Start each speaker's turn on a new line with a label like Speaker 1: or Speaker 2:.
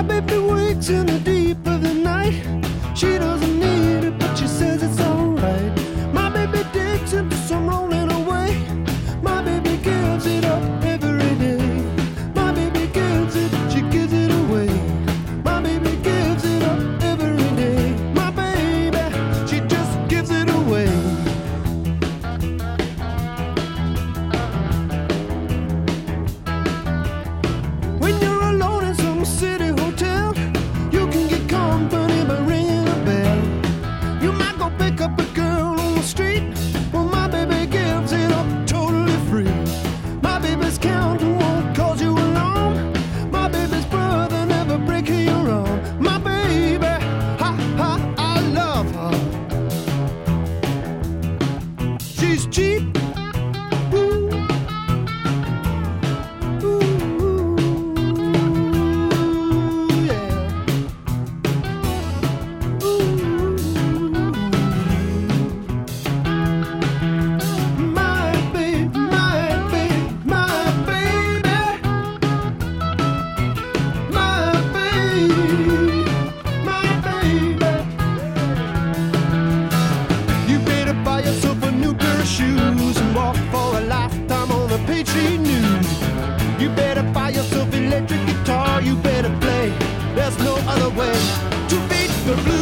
Speaker 1: My baby wakes in the deep of the night. She doesn't need it, but she says it's alright. My baby digs into some rolling away. My baby gives it up every day. My baby gives it, she gives it away. My baby gives it up every day. My baby, she just gives it away. When you're alone in some city hotel, you can get company by ringing a bell. You might go pick up a girl on the street. Well, my baby gives it up totally free. My baby's counting won't cause you alarm. My baby's brother never break your arm. My baby, ha ha, I love her. She's cheap. Ooh. Shoes and walk for a lifetime on the Patriot News. You better buy yourself electric guitar. You better play. There's no other way to beat the blues.